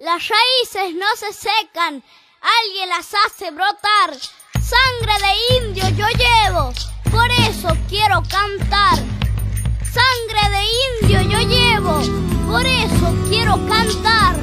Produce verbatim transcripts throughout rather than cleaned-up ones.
Las raíces no se secan, alguien las hace brotar. Sangre de indio yo llevo, por eso quiero cantar. Sangre de indio yo llevo, por eso quiero cantar.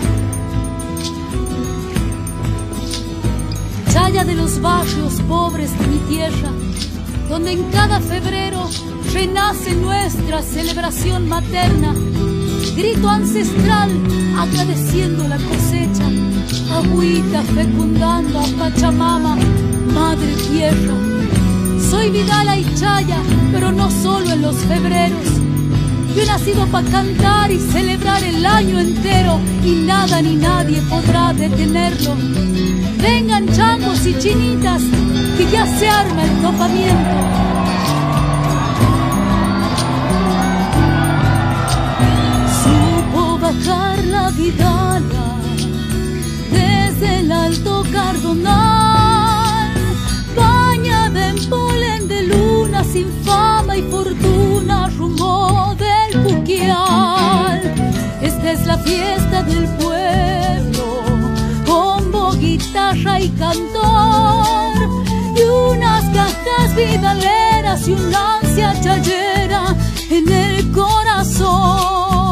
Chaya de los barrios pobres de mi tierra, donde en cada febrero renace nuestra celebración materna. Grito ancestral agradeciendo la cosecha, agüita fecundando a Pachamama, madre tierra. Soy Vidala y Chaya, pero no solo en los febreros. Yo he nacido para cantar y celebrar el año entero, y nada ni nadie podrá detenerlo. Vengan changos y chinitas, que ya se arma el topamiento. Bajar la Vidala desde el Alto Cardonal, bañada en polen de luna, sin fama y fortuna, rumbo del Puquial. Esta es la fiesta del pueblo, bombo, guitarra y cantor, y unas cajas vidaleras y una ansia chayera en el corazón.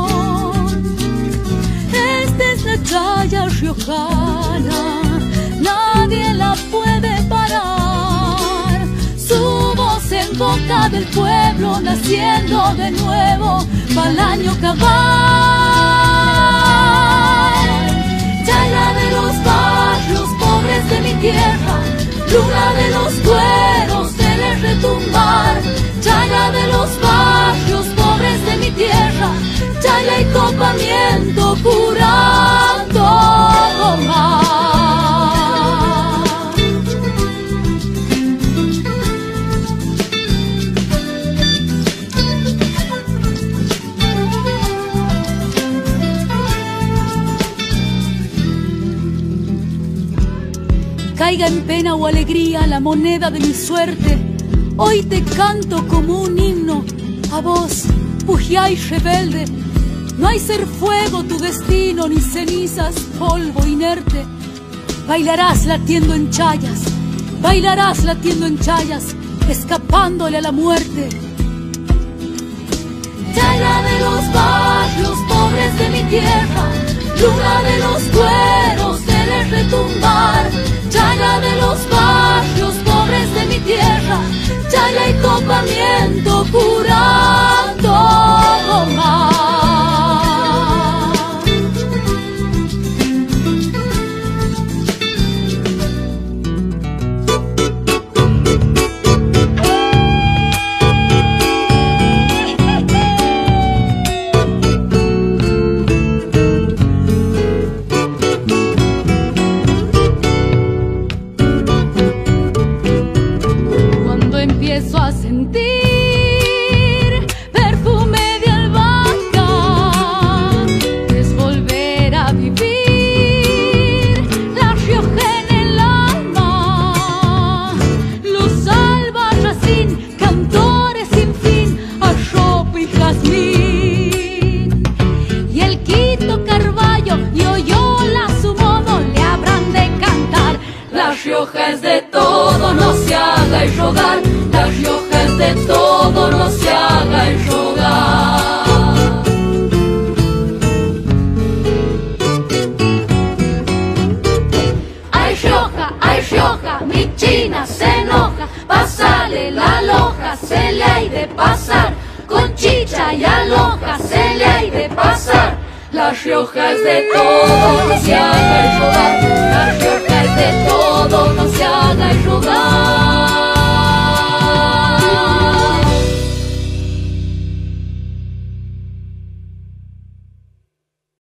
Chaya riojana, nadie la puede parar. Su voz en boca del pueblo, naciendo de nuevo pa'l año cabal. Chaya de los barrios pobres de mi tierra, luna de los cueros del retumbar. Chaya de los barrios pobres de mi tierra, chaya y topamiento curando más. Caiga en pena o alegría la moneda de mi suerte, hoy te canto como un himno a vos, Pujiay rebelde. No hay ser fuego tu destino, ni cenizas, polvo inerte. Bailarás latiendo en chayas, bailarás latiendo en chayas, escapándole a la muerte. Chaya de los barrios pobres de mi tierra, luna de los cueros del retumbar. Chaya de los barrios pobres de mi tierra, chaya y topamiento curando más. Empiezo a sentir perfume de albahaca, es volver a vivir La Rioja en el alma. Luz albarracín, cantores sin fin, arropo y jazmín, y el Quito Carballo y Oyola a su modo le habrán de cantar. La Rioja es de todo, no se haga y rogar. La Rioja es de todo, no se haga y rogar. Ay Rioja, ay Rioja, mi china se enoja, pásale la loja, se le hay de pasar. Con chicha y aloja, se le hay de pasar. La Rioja es de todo, no se haga y rogar. La Rioja es de todo, no se haga y rogar.